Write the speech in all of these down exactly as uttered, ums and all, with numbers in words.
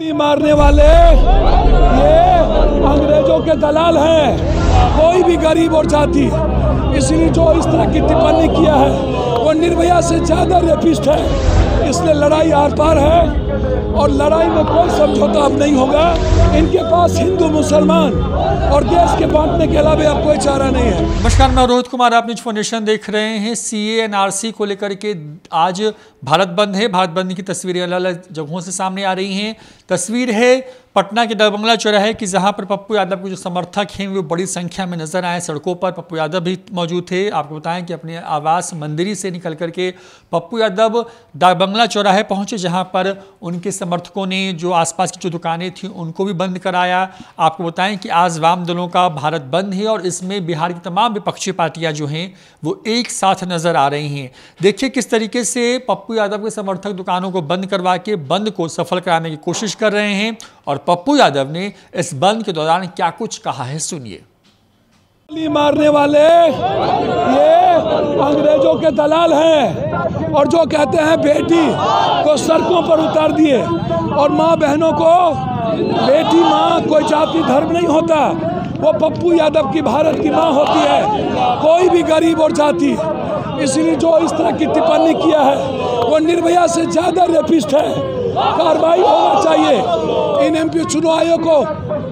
मारने वाले ये अंग्रेजों के दलाल हैं, कोई भी गरीब और जाति। इसलिए जो इस तरह की टिप्पणी किया है वो निर्भया से ज्यादा रेपिस्ट है। इसलिए लड़ाई आर पार है और लड़ाई में कोई समझौता अब नहीं होगा। इनके पास हिंदू मुसलमान और देश के बांटने के अलावा अब कोई चारा नहीं है। नमस्कार, मैं रोहित कुमार, आप न्यूज फाउंडेशन देख रहे हैं। सीए एनआरसी को लेकर के आज भारत बंद है। भारत बंद की तस्वीरें अलग अलग जगहों से सामने आ रही हैं। तस्वीर है पटना के दरबंगला चौराहे की, जहां पर पप्पू यादव के जो समर्थक हैं वो बड़ी संख्या में नजर आए। सड़कों पर पप्पू यादव भी मौजूद थे। आपको बताएं कि अपने आवास मंदिरी से निकल करके पप्पू यादव दरबंगला चौराहे पहुंचे, जहां पर उनके समर्थकों ने जो आसपास की जो दुकानें थी उनको भी बंद कराया। आपको बताएं कि आज वाम दलों का भारत बंद है और इसमें बिहार की तमाम विपक्षी पार्टियां जो हैं वो एक साथ नजर आ रही हैं। देखिए किस तरीके से पप्पू यादव के समर्थक दुकानों को बंद करवा के बंद को सफल कराने की कोशिश कर रहे हैं और पप्पू यादव ने इस बंद के दौरान क्या कुछ कहा है, सुनिए। मारने वाले ये अंग्रेजों के दलाल हैं और जो कहते हैं बेटी को सड़कों पर उतार दिए और माँ बहनों को, बेटी माँ कोई जाति धर्म नहीं होता, वो पप्पू यादव की भारत की माँ होती है, कोई भी गरीब और जाति। इसलिए जो इस तरह की टिप्पणी किया है वो निर्भया से ज्यादा रेपिस्ट है। कार्रवाई होना चाहिए। इन एमपी चुनाव आयोग को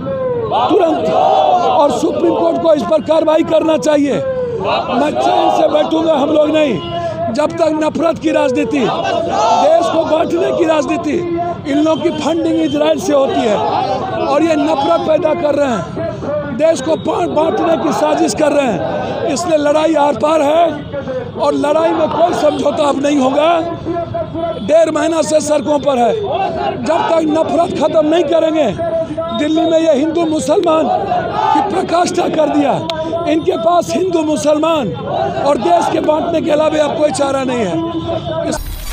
तुरंत और सुप्रीम कोर्ट को इस पर कार्रवाई करना चाहिए। मैं चैन से बैठूंगा हम लोग नहीं जब तक नफरत की राजनीति, देश को बांटने की राजनीति, इन लोगों की फंडिंग इजराइल से होती है और ये नफरत पैदा कर रहे हैं, देश को बांटने की साजिश कर रहे हैं। इसलिए लड़ाई आर पार है और लड़ाई में कोई समझौता अब नहीं होगा। डेढ़ महीना से सड़कों पर है। जब तक नफरत खत्म नहीं करेंगे, दिल्ली में ये हिंदू मुसलमान की प्रकाष्ठा कर दिया। इनके पास हिंदू मुसलमान और देश के बांटने के अलावा अब कोई चारा नहीं है।